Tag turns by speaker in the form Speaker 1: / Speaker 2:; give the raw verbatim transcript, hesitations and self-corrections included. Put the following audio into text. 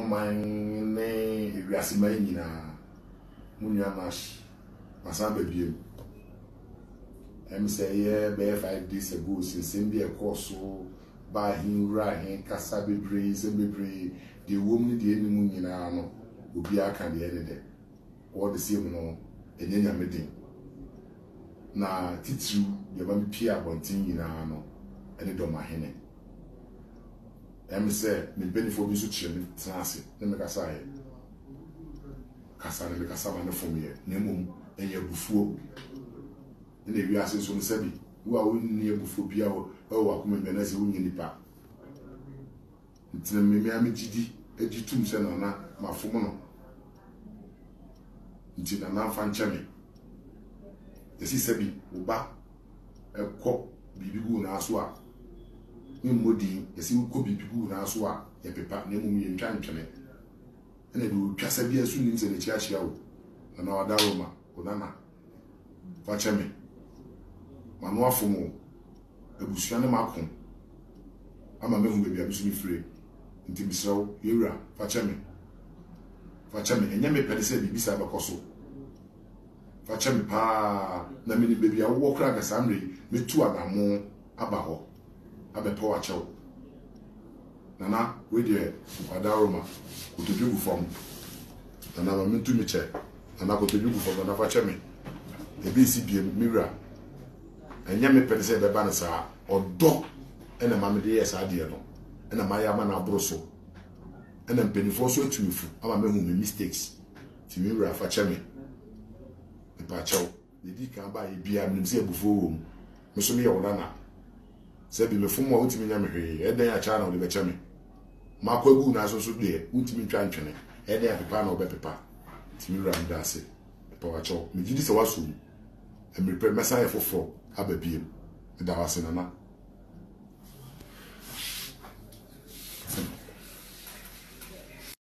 Speaker 1: man ne ewiasema nyina munya nash masa babiem em say yeah be five days ago since be a course ba hin ra hin kasa bebre ze bebre de wom ni de enimu nyina no obi aka de ene de all the same no enyanya medin na titru ye ba mi pia abontin nyina no ene Dormaahene em say me benefo bi so kire me transe ne me kasa ye kasa ne me kasa ma ne fom ye ne mum eye Otumfuo ne wi ase so no sabi wo a wonni Otumfuo bia wo wo akoma bena se wonni nipa ntina me me amegidi egitum se na na mafom no ntina na fa ncheme esi sabi wo ba ekọ bibi gu na aso a ni modi esi ko bibi gu na aso a ye pepa na mu ye ntwa ntwene ene do twasa bia su ni nse ne chi ahia wo na wada roma onana fa cheme manu afomo ebusua ne makon ama mehu bebia bisu ni free nti bisraw yewura fa cheme fa cheme enye me pede se bibi sa bakoso fa cheme pa na me ni bebia wo kra ga samre metu adamo aba ho abepo wa chew nana we de wada roma otojugu fom nana ma metu mi che nana ko tojugu fom na fa cheme ebi si biem mira enya me pede se be ba na sa odo ena ma me de yesa de no ena ma ya ma na abroso ena mpenifo so atumifu ama me hu me mistakes ti mira fa cheme e pa chaw de di kan ba e bia me se Otumfuo wo me so me ye wona se bi me fumo a utimi nya me hwe e den ya cha na o de be cheme ma kwa gu na so so de utimi twa ntwene e den ya pepa na o be pepa ti mira nda ase e pa wa chaw me gidi se waso e me pre mesa ye foforo ababiem da wase nana